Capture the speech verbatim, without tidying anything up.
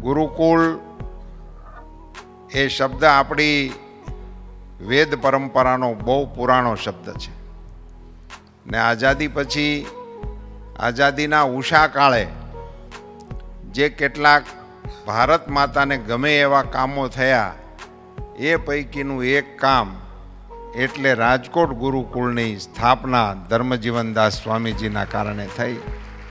ગુરુકુલ એ શબ્દ આપણી વેદ પરંપરાનો બહુ પુરાણો શબ્દ છે ને આઝાદી પછી આઝાદીના ઉષા કાળે જે કેટલાક ભારત માતાને ગમે એવા કામો થયા એ પૈકીનું એક કામ એટલે રાજકોટ ગુરુકુળની સ્થાપના ધર્મજીવનદાસ સ્વામીજીના કારણે થઈ।